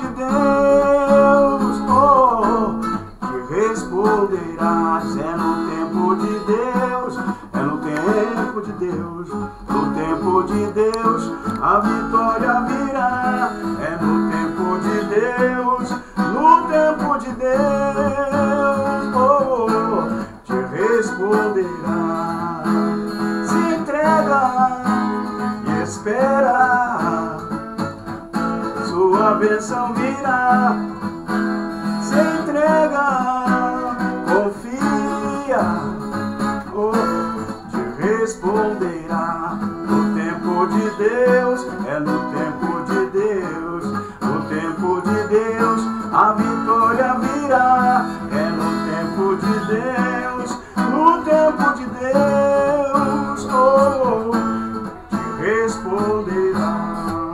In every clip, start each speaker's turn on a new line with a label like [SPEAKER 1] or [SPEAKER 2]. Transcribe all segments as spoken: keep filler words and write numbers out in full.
[SPEAKER 1] de Deus, oh, te responderás. É no tempo de Deus, é no tempo de Deus, no tempo de Deus a vitória virá. É no tempo de Deus, no tempo de Deus, oh, te responderá. Se entrega e espera, sua bênção virá. Se entrega, confia, oh, te responderá. No tempo de Deus, é no tempo de Deus, no tempo de Deus a vitória virá. É no tempo de Deus, no tempo de Deus, oh, te responderá.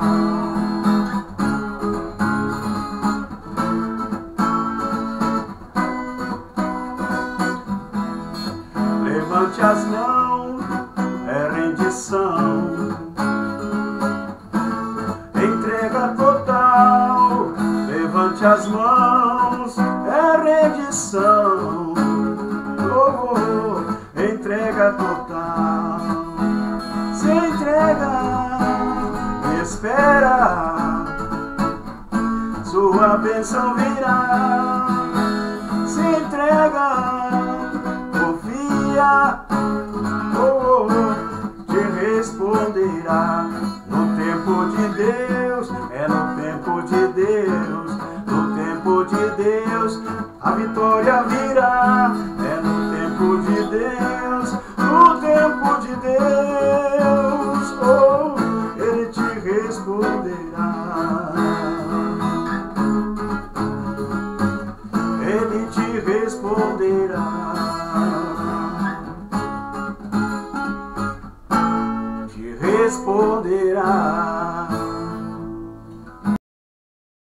[SPEAKER 1] Levante as mãos, é rendição, entrega total. Levante as mãos, é rendição, oh, oh, entrega total. Se entrega e espera, sua bênção virá. Se entrega, confia, oh, oh, te responderá. No tempo de Deus, é no tempo de Deus, no tempo de Deus a vitória virá. É no tempo de Deus, no tempo de Deus, oh, ele te responderá. Ele te responderá. Te responderá.